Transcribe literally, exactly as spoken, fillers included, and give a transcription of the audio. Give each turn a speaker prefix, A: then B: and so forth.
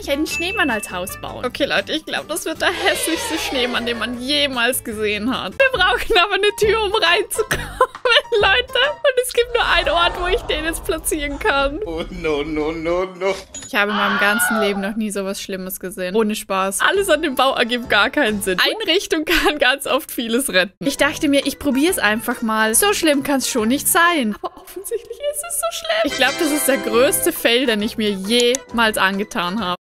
A: ich einen Schneemann als Haus bauen. Okay, Leute, ich glaube, das wird der hässlichste Schneemann, den man jemals gesehen hat. Wir brauchen aber eine Tür, um reinzukommen, Leute. Und es gibt nur einen Ort, wo ich den jetzt platzieren kann.
B: Oh, no, no, no, no.
A: Ich habe in meinem ganzen Leben noch nie sowas Schlimmes gesehen. Ohne Spaß. Alles an dem Bau ergibt gar keinen Sinn. Einrichtung kann ganz oft vieles retten. Ich dachte mir, ich probiere es einfach mal. So schlimm kann es schon nicht sein. Aber offensichtlich ist es so schlimm. Ich glaube, das ist der größte Fail, den ich mir jemals angetan habe.